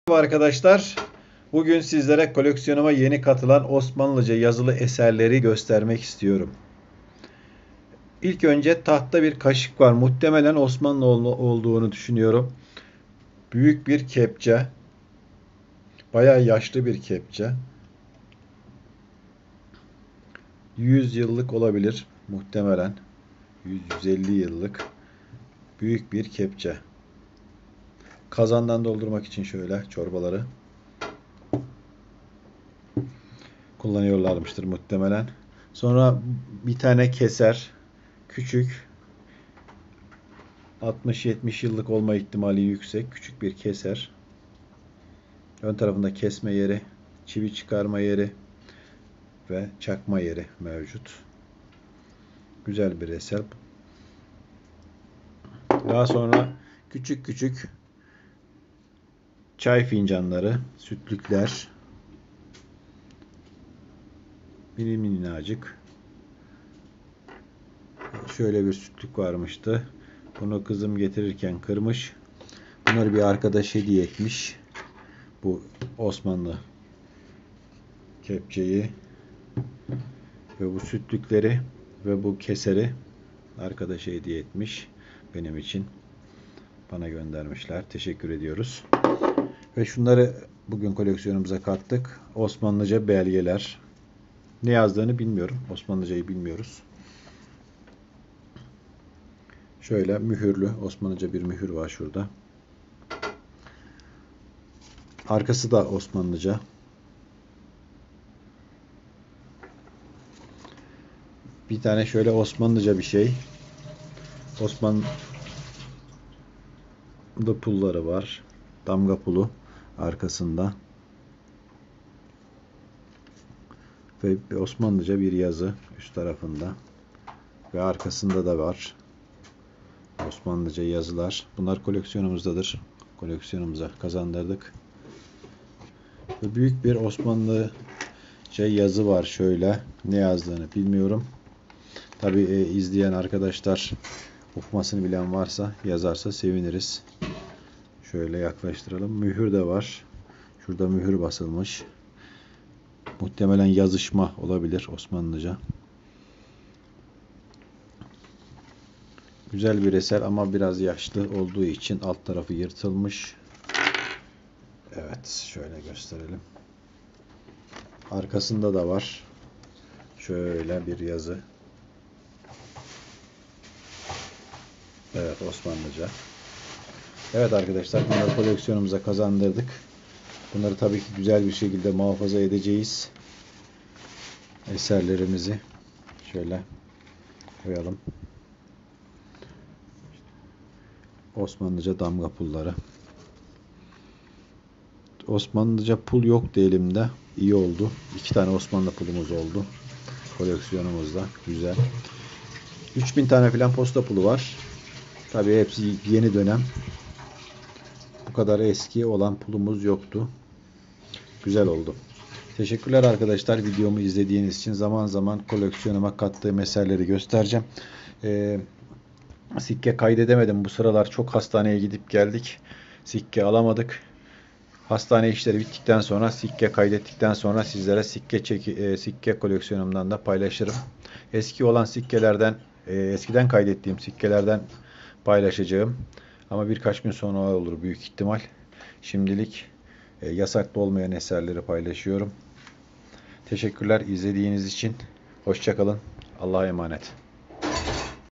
Merhaba arkadaşlar. Bugün sizlere koleksiyonuma yeni katılan Osmanlıca yazılı eserleri göstermek istiyorum. İlk önce tahta bir kaşık var. Muhtemelen Osmanlı olduğunu düşünüyorum. Büyük bir kepçe. Bayağı yaşlı bir kepçe. 100 yıllık olabilir muhtemelen. 100-150 yıllık büyük bir kepçe. Kazandan doldurmak için şöyle çorbaları kullanıyorlarmıştır muhtemelen. Sonra bir tane keser. Küçük. 60-70 yıllık olma ihtimali yüksek. Küçük bir keser. Ön tarafında kesme yeri, çivi çıkarma yeri ve çakma yeri mevcut. Güzel bir eser. Daha sonra küçük küçük çay fincanları, sütlükler, mini minnacık. Şöyle bir sütlük varmıştı. Bunu kızım getirirken kırmış. Bunları bir arkadaş hediye etmiş. Bu Osmanlı kepçeyi ve bu sütlükleri ve bu keseri arkadaşa hediye etmiş. Benim için bana göndermişler. Teşekkür ediyoruz. Ve şunları bugün koleksiyonumuza kattık. Osmanlıca belgeler. Ne yazdığını bilmiyorum. Osmanlıcayı bilmiyoruz. Şöyle mühürlü. Osmanlıca bir mühür var şurada. Arkası da Osmanlıca. Bir tane şöyle Osmanlıca bir şey. Osmanlı pulları var. Damga pulu arkasında. Ve Osmanlıca bir yazı üst tarafında. Ve arkasında da var Osmanlıca yazılar. Bunlar koleksiyonumuzdadır. Koleksiyonumuza kazandırdık. Ve büyük bir Osmanlıca yazı var şöyle. Ne yazdığını bilmiyorum. Tabi izleyen arkadaşlar okumasını bilen varsa yazarsa seviniriz. Şöyle yaklaştıralım. Mühür de var. Şurada mühür basılmış. Muhtemelen yazışma olabilir Osmanlıca. Güzel bir eser ama biraz yaşlı olduğu için alt tarafı yırtılmış. Evet, şöyle gösterelim. Arkasında da var. Şöyle bir yazı. Evet, Osmanlıca. Evet arkadaşlar, bunları koleksiyonumuza kazandırdık. Bunları tabii ki güzel bir şekilde muhafaza edeceğiz. Eserlerimizi şöyle koyalım. Osmanlıca damga pulları. Osmanlıca pul yoktu elimde. İyi oldu. 2 tane Osmanlı pulumuz oldu. Koleksiyonumuzda. Güzel. 3000 tane falan posta pulu var. Tabii hepsi yeni dönem. Bu kadar eski olan pulumuz yoktu. Güzel oldu. Teşekkürler arkadaşlar videomu izlediğiniz için. Zaman zaman koleksiyonuma kattığım eserleri göstereceğim. Sikke kaydedemedim. Bu sıralar çok hastaneye gidip geldik. Sikke alamadık. Hastane işleri bittikten sonra, sikke kaydettikten sonra sizlere sikke koleksiyonumdan da paylaşırım. Eski olan sikkelerden, eskiden kaydettiğim sikkelerden paylaşacağım. Ama birkaç gün sonra olur büyük ihtimal. Şimdilik yasaklı olmayan eserleri paylaşıyorum. Teşekkürler izlediğiniz için. Hoşça kalın. Allah'a emanet.